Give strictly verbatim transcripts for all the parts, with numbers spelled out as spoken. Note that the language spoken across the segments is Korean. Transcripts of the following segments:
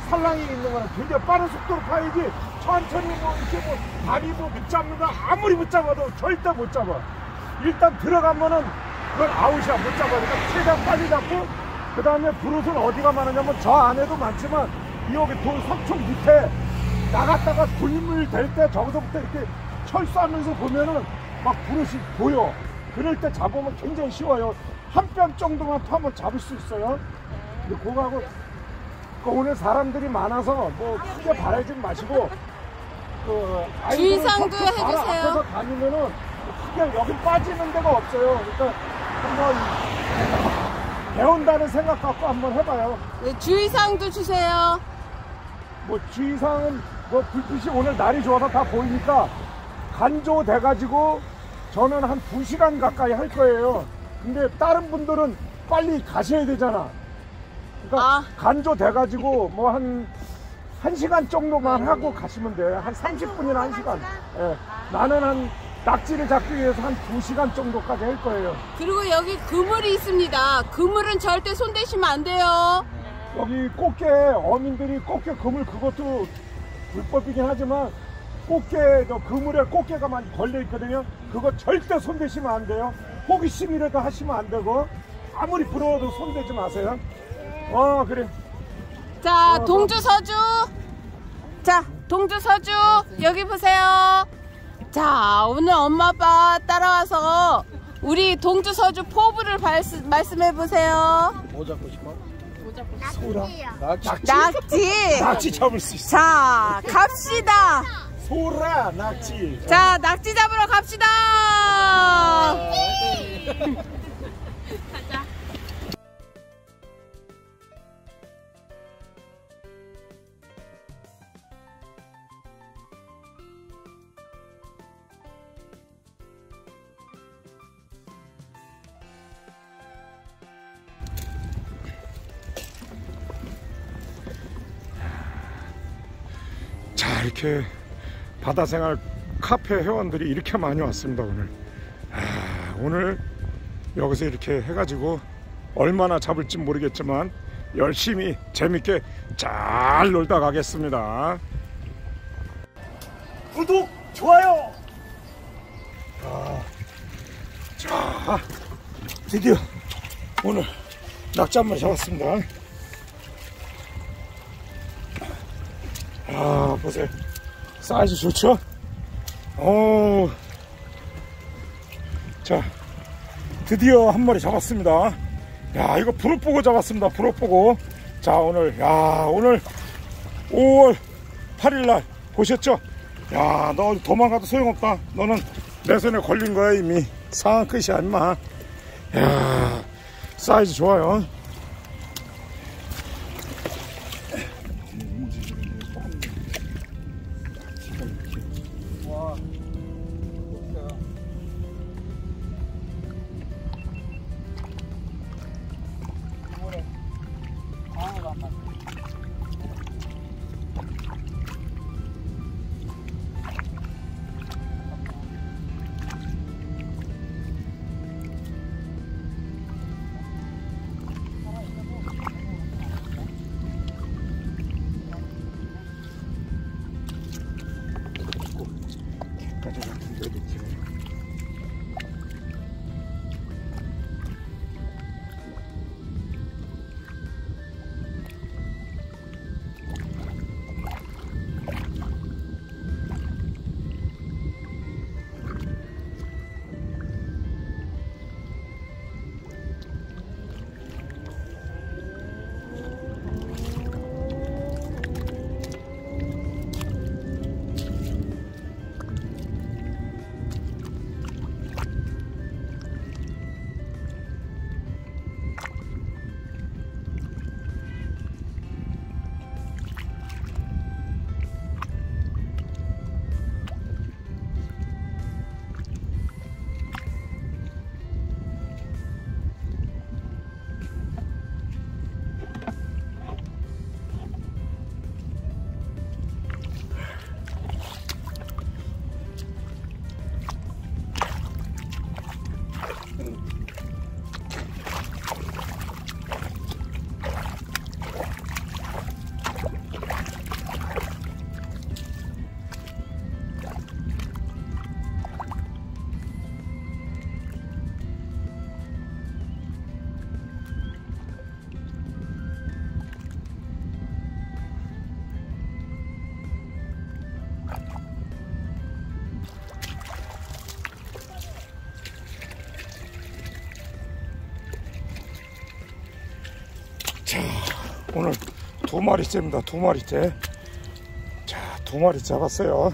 살랑이 있는 거는 굉장히 빠른 속도로 파야지 천천히 뭐 이렇게 뭐 다리 뭐 붙잡는다 아무리 붙잡아도 절대 못 잡아. 일단 들어가면은 그건 아웃이야. 못 잡아. 그러니까 최대한 빨리 잡고 그 다음에 브롯은 어디가 많으냐면 저 안에도 많지만 여기 돌 석촌 밑에 나갔다가 굴물 될 때 저기서부터 이렇게 철수하면서 보면은 막 브롯이 보여. 그럴 때 잡으면 굉장히 쉬워요. 한 뼘 정도만 파면 잡을 수 있어요. 근데 그거하고 오늘 사람들이 많아서 뭐 크게 바라지 마시고 그 주의사항도 해주세요. 앞에서 다니면은 크게 여기 빠지는 데가 없어요. 그러니까 한번 배운다는 생각 갖고 한번 해봐요. 네, 주의사항도 주세요. 뭐 주의사항은 뭐 불빛이 오늘 날이 좋아서 다 보이니까 간조 돼가지고 저는 한 두 시간 가까이 할 거예요. 근데 다른 분들은 빨리 가셔야 되잖아. 그러니까 아. 간조 돼가지고 뭐 한 한 시간 정도만 하고 가시면 돼요. 한 삼십 분이나 한 시간. 예. 나는 한 낙지를 잡기 위해서 한 두 시간 정도까지 할 거예요. 그리고 여기 그물이 있습니다. 그물은 절대 손대시면 안 돼요. 여기 꽃게 어민들이 꽃게 그물 그것도 불법이긴 하지만 꽃게 저 그물에 꽃게가 많이 걸려 있거든요. 그거 절대 손대시면 안 돼요. 호기심이라도 하시면 안 되고 아무리 부러워도 손대지 마세요. 어 그래. 자, 어, 동주 서주. 자, 동주 서주 여기 보세요. 자, 오늘 엄마 아빠 따라와서 우리 동주 서주 포부를 발스, 말씀해 보세요. 뭐 잡고 싶어? 소라. 낙지. 낙지. 낙지 잡을 수 있어. 자, 갑시다. 소라 낙지. 자, 낙지 잡으러 갑시다. 자, 이렇게 바다생활 카페 회원들이 이렇게 많이 왔습니다. 오늘 아, 오늘 여기서 이렇게 해가지고 얼마나 잡을지 모르겠지만 열심히 재밌게 잘 놀다 가겠습니다. 구독, 좋아요. 아, 자, 드디어 오늘 낙지 한 마리 잡았습니다. 아, 보세요. 사이즈 좋죠? 오. 자, 드디어 한 마리 잡았습니다. 야, 이거 브롯 보고 잡았습니다. 브롯 보고. 자, 오늘, 야, 오늘 오월 팔일날 보셨죠? 야, 너 도망가도 소용없다. 너는 내 손에 걸린 거야, 이미. 상한 끝이야, 임마. 야, 사이즈 좋아요. 오늘 두 마리째입니다. 두 마리째. 자, 두 마리 잡았어요.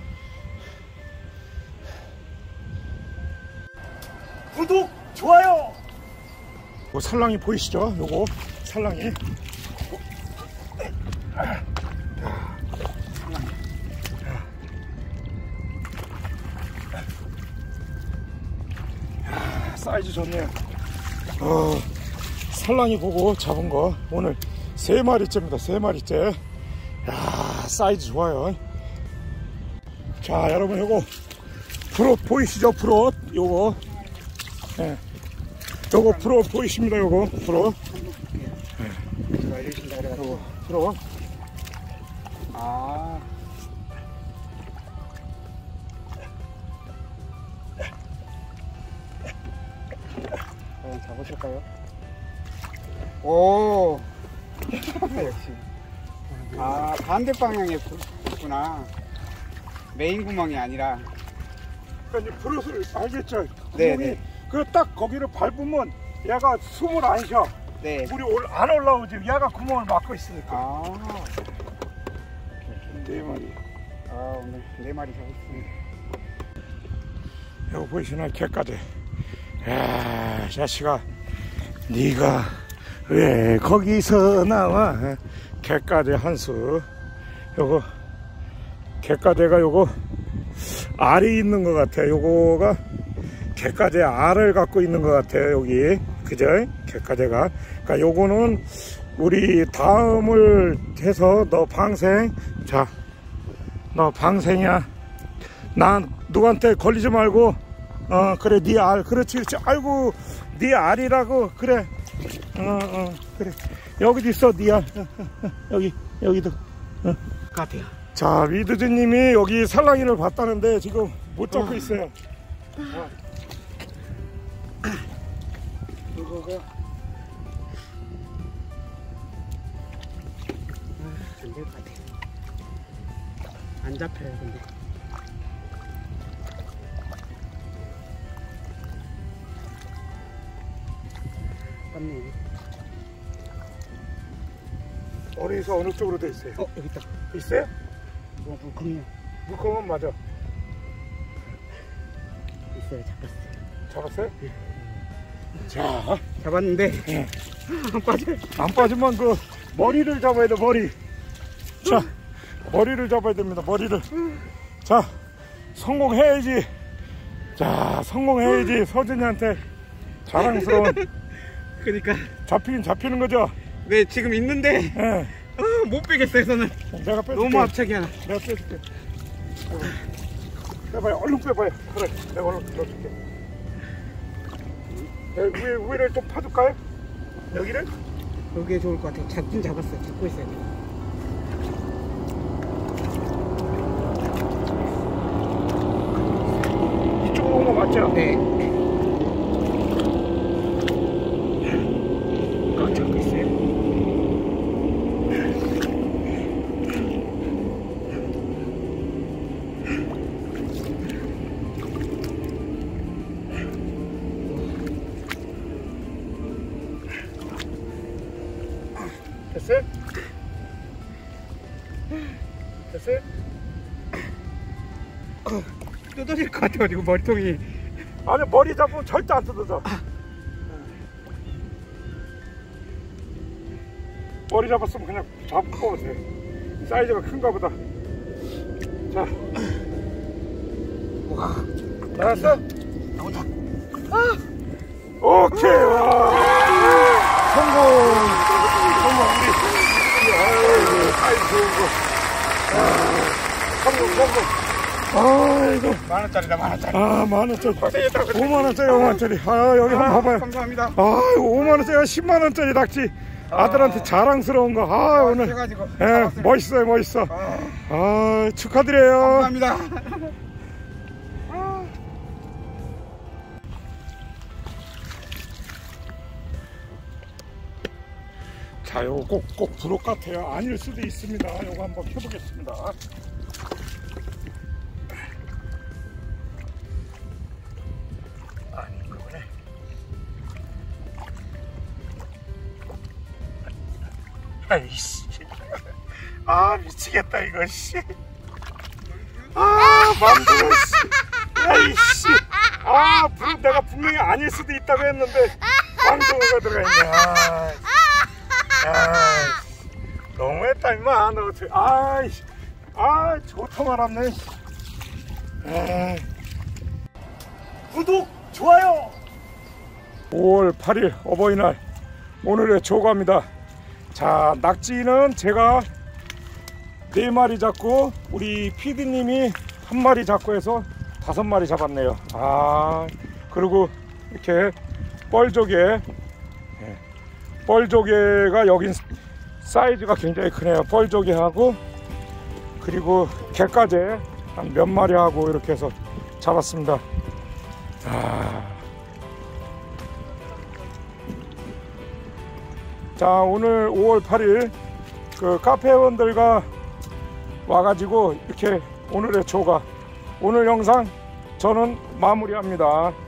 구독, 좋아요. 요 살랑이 보이시죠? 요거 살랑이. 사이즈 좋네요. 어, 살랑이 보고 잡은 거 오늘 세 마리째입니다. 세 마리째. 야, 사이즈 좋아요. 자, 여러분 요거 프로 보이시죠? 프로 요거. 예. 요거 프로 보이십니다. 요거 프로. 예. 요거 프로. 아. 한번 잡으실까요? 오. 역시. 아, 반대 방향에 있구나. 메인 구멍이 아니라. 그러니까 이제 브롯을 알겠죠? 네, 네. 그 딱 거기를 밟으면 얘가 숨을 안 쉬어. 네. 물이 올, 안 올라오지. 얘가 구멍을 막고 있으니까. 아. 네 마리. 아, 오늘 네 마리 잡았습니다. 여기 보이시나 개까지. 야, 자식아, 네가 왜 거기서 나와? 개까지 한 수. 요거 개까지가 요거 알이 있는 것 같아. 요거가 개까지 알을 갖고 있는 것 같아요. 여기 그죠? 개까지가. 그러니까 요거는 우리 다음을 해서 너 방생. 자, 너 방생이야. 난 누구한테 걸리지 말고. 어, 그래, 네 알. 그렇지, 그렇지. 아이고, 네 알이라고. 그래. 어, 어, 그래. 여기도 있어, 네 알. 어, 어, 어. 여기, 여기도. 어. 같아요. 자, 위드즈님이 여기 살랑이를 봤다는데 지금 못 잡고 어. 있어요. 어. 이거가 안 될 것 같아요. 안 잡혀요, 근데. 땀네. 어디서 어느 쪽으로 돼 있어요? 어, 여기 있다. 있어요? 어, 물컹이요. 물컹은 맞아. 있어요, 잡았어요. 잡았어요? 자, 잡았는데 예. 안 빠져요. 안 빠지면 그 머리를 잡아야 돼. 머리. 자, 머리를 잡아야 됩니다. 머리를. 자, 성공해야지. 자, 성공해야지. 서준이한테 자랑스러운. 그러니까 잡히긴 잡히는 거죠. 네, 지금 있는데 예. 아, 못 빼겠어요, 저는. 내가 빼줄게. 너무 압착이 하나. 내가 빼줄게. 빼봐요. 얼른 빼봐요. 그래, 내가 얼른 빼줄게. 위에, 위를 좀 파줄까요? 여기를? 여기에 좋을 것 같아요. 잡긴 잡았어요. 잡고 있어요. 이쪽으로 온 거 맞죠? 네. 꽉 잡고 있어요. 됐어요? 됐어요? 뜯어질 것 같아가지고 머리통이. 아니, 머리 잡으면 절대 안 뜯어져. 머리 잡았으면 그냥 잡고 뽑으세요. 사이즈가 큰가 보다. 자, 나왔어? 나온다. 오케이. 와. 성공. 성공. 우리 아이고, 사이즈 좋은 거. 아, 성공, 성공. 아이고. 만 원짜리다, 만 원짜리. 아, 만 원짜리. 고생했다, 고생. 오만 원짜리, 오만 원짜리. 아, 여기 한번 봐봐요. 감사합니다. 아, 오만 원짜리, 십만 원짜리 낙지. 아들한테 자랑스러운 거. 아, 오늘. 해가지고. 예, 멋있어요, 멋있어. 아, 아, 축하드려요. 감사합니다. 자, 요거 꼭, 꼭 부록 같아요. 아닐 수도 있습니다. 요거 한번 켜보겠습니다. 아닌 거네. 아이씨. 아 미치겠다 이거 씨. 아 맘대로 씨. 아이씨. 아 분, 내가 분명히 아닐 수도 있다고 했는데 망둥어가 들어있네. 아, 아 너무했다 임마. 너 어떻게 아이씨. 아 좋통 알았네. 아. 구독 좋아요. 오월 팔일 어버이날 오늘의 조과입니다. 자 낙지는 제가 네 마리 잡고 우리 피디님이 한 마리 잡고 해서 다섯 마리 잡았네요. 아 그리고 이렇게 뻘조개, 뻘조개가 여긴 사이즈가 굉장히 크네요. 뻘조개하고 그리고 갯가재 한 몇 마리 하고 이렇게 해서 잡았습니다. 아. 자 오늘 오월 팔일 그 카페원들과 와가지고 이렇게 오늘의 조가 오늘 영상 저는 마무리합니다.